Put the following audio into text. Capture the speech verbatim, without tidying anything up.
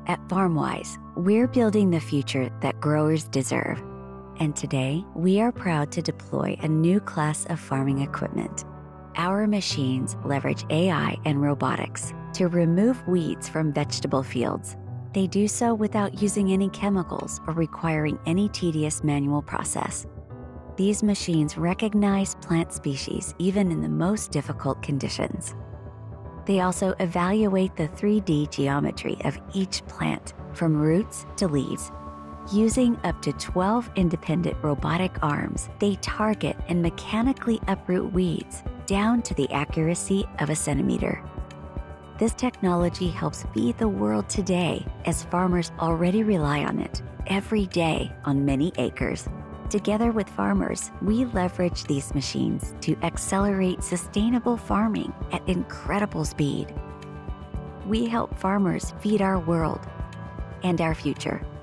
At FarmWise, we're building the future that growers deserve. And today, we are proud to deploy a new class of farming equipment. Our machines leverage A I and robotics to remove weeds from vegetable fields. They do so without using any chemicals or requiring any tedious manual process. These machines recognize plant species even in the most difficult conditions. They also evaluate the three D geometry of each plant, from roots to leaves. Using up to twelve independent robotic arms, they target and mechanically uproot weeds down to the accuracy of a centimeter. This technology helps feed the world today, as farmers already rely on it every day on many acres. Together with farmers, we leverage these machines to accelerate sustainable farming at incredible speed. We help farmers feed our world and our future.